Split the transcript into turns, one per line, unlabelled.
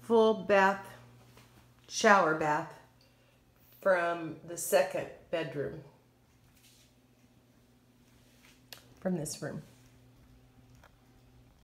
full bath, shower bath from the second bedroom, from this room.